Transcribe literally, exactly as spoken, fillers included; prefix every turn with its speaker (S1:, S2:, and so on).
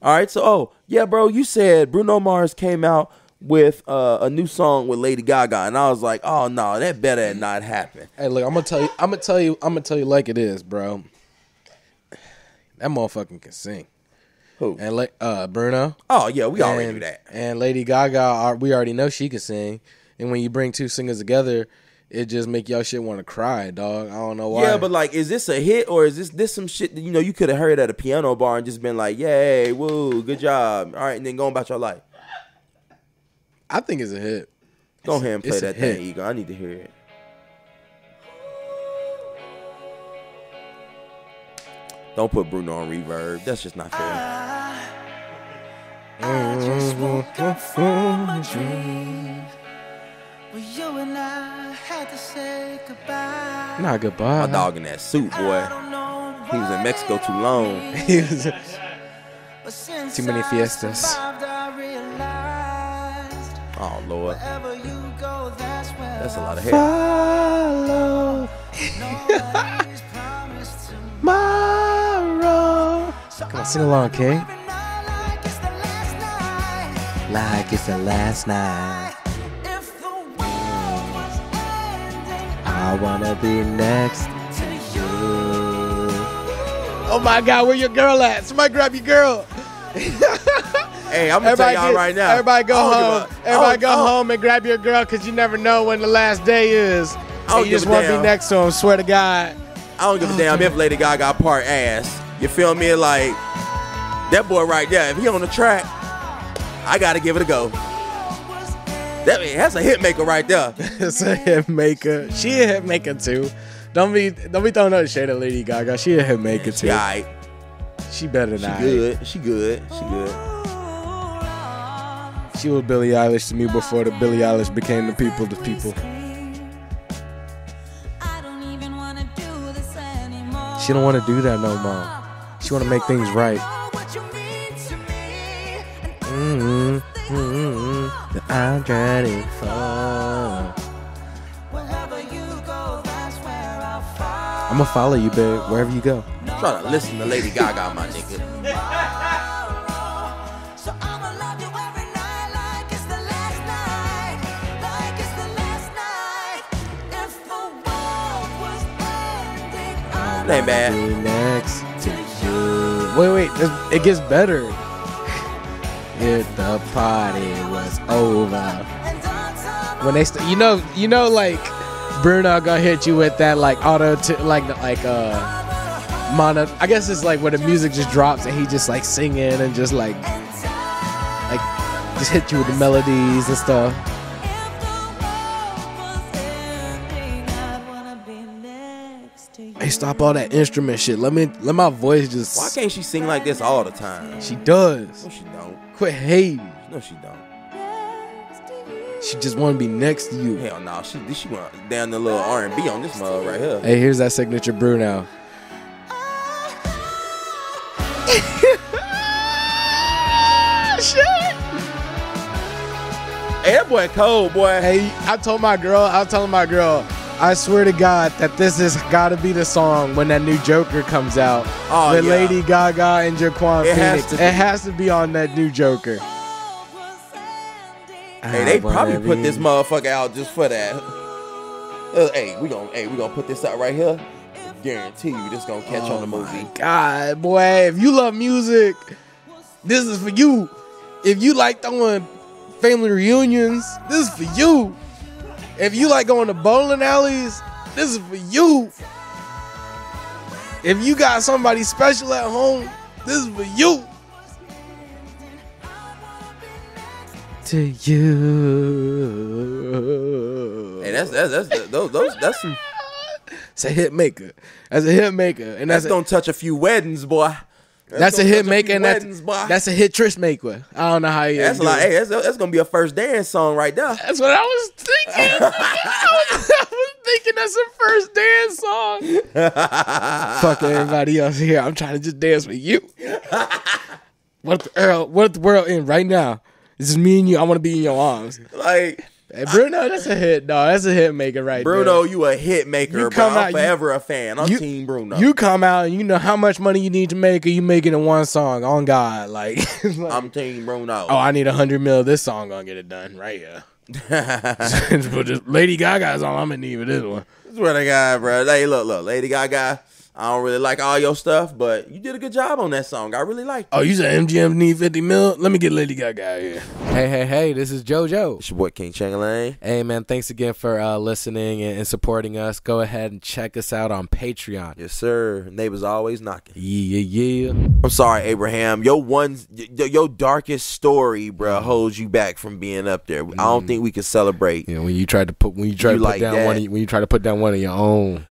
S1: All right, so oh yeah, bro, you said Bruno Mars came out with uh, a new song with Lady Gaga, and I was like, oh no, that better not happen.
S2: Hey, look, I'm gonna tell you, I'm gonna tell you, I'm gonna tell you like it is, bro. That motherfucker can sing.
S1: Who?
S2: And like uh, Bruno.
S1: Oh yeah, we
S2: and,
S1: already knew that.
S2: And Lady Gaga, we already know she can sing. And when you bring two singers together, it just make y'all shit want to cry, dog. I don't know why.
S1: Yeah, but like, is this a hit or is this this some shit that, you know, you could have heard at a piano bar and just been like, yay, woo, good job, all right, and then going about your life?
S2: I think it's a hit.
S1: Go ahead and play
S2: It's a
S1: that
S2: hit.
S1: thing, Ego. I need to hear it. Don't put Bruno on reverb. That's just not fair.
S3: I just woke up from a dream where you and I had to say goodbye.
S2: Not goodbye.
S1: My dog in that suit, boy. He was in Mexico too long.
S2: He was too many fiestas.
S1: Oh Lord, that's a lot of hair.
S2: Follow tomorrow. Come on, sing along, King. Like it's the last night. I wanna be next to you. Oh my God, where your girl at? Somebody grab your girl.
S1: Hey, I'm gonna tell y'all
S2: get,
S1: right now.
S2: Everybody go home.
S1: A,
S2: everybody go home and grab your girl, because you never know when the last day is.
S1: And
S2: you just want to be next to him. Swear to God.
S1: I don't give a damn if Lady Gaga part ass. You feel me? Like that boy right there. If he on the track, I gotta give it a go. That that's a hit maker right there.
S2: It's a hit maker. She a hit maker too. Don't be don't be throwing no shade at Lady Gaga. She a hit maker too.
S1: She alright.
S2: She better
S1: She
S2: than
S1: good. She good. She good.
S2: She was Billie Eilish to me before the Billie Eilish became the people to people. She don't want to do that no more. She want to make things right. Mm-hmm. Mm-hmm. I'm ready for. I'm gonna follow you, babe, wherever you go.
S1: I'm trying to listen to Lady Gaga, my nigga. Ain't bad.
S2: Next to you. Wait, wait, it gets better. If the party was over. When they, st- you know, you know, like Bruno gonna hit you with that, like auto, t- like like uh, mono. I guess it's like where the music just drops and he just like singing and just like, like, just hit you with the melodies and stuff. Hey, stop all that instrument shit. Let me let my voice just.
S1: Why can't she sing like this all the time?
S2: She does.
S1: No, she don't.
S2: Quit hating.
S1: No, she don't.
S2: She just want to be next to you.
S1: Hell no. She she went down the little R and B on this mug right here.
S2: Hey, here's that signature Bruno. Shit.
S1: Hey, that boy cold, boy.
S2: Hey, I told my girl. I was telling my girl. I swear to God that this has got to be the song when that new Joker comes out
S1: Oh,
S2: with
S1: yeah.
S2: Lady Gaga and Jaquan
S1: It has
S2: Phoenix.
S1: to be.
S2: It has to be on that new Joker.
S1: Hey, they probably put this motherfucker out just for that. Uh, hey, we gonna hey we gonna put this out right here. Guarantee you, this gonna catch
S2: Oh
S1: on the movie.
S2: my God, boy! If you love music, this is for you. If you like throwing family reunions, this is for you. If you like going to bowling alleys, this is for you. If you got somebody special at home, this is for you. To you.
S1: Hey, that's that's that's those those that's some
S2: It's a hit maker. That's a hit maker, and
S1: that's
S2: that's,
S1: gonna touch a few weddings, boy.
S2: that's a
S1: gonna
S2: hit
S1: touch
S2: maker,
S1: few
S2: and that's
S1: weddings, boy.
S2: that's a hit trish maker. I don't know how you.
S1: That's
S2: do
S1: like
S2: it.
S1: hey, that's that's gonna be a first dance song right there.
S2: That's what I was thinking. I, was, I was thinking that's a first dance song. Fuck everybody else here. I'm trying to just dance with you. What if the world? What if the world end right now? This is me and you. I want to be in your arms.
S1: Like
S2: Hey, Bruno, that's a hit, dog. That's a hit maker right
S1: Bruno,
S2: there.
S1: you a hit maker,
S2: You
S1: bro.
S2: come
S1: I'm
S2: out-
S1: forever a fan. I'm
S2: you-
S1: Team Bruno.
S2: You come out and you know how much money you need to make, or you make it in one song. On God, like, it's like,
S1: I'm Team Bruno.
S2: oh, I need a hundred mil. This song gonna get it done right here. But just Lady Gaga's all I'm gonna need with this one.
S1: Swear to God, bro. Hey, look, look, Lady Gaga. I don't really like all your stuff, but you did a good job on that song. I really liked it.
S2: Oh, you said M G M need fifty mil? Let me get Lady Gaga out here.
S4: Hey, hey, hey, this is JoJo.
S1: It's your boy King Changalang.
S4: Hey, man, thanks again for uh, listening and, and supporting us. Go ahead and check us out on Patreon.
S1: Yes, sir. Neighbors always knocking.
S4: Yeah, yeah.
S1: I'm sorry, Abraham. Your one, your, your darkest story, bro, holds you back from being up there. I don't think we can celebrate.
S4: You know, when you tried to put when you tried
S1: You
S4: to put
S1: like
S4: down
S1: that?
S4: one of, when you try to put down one of your own.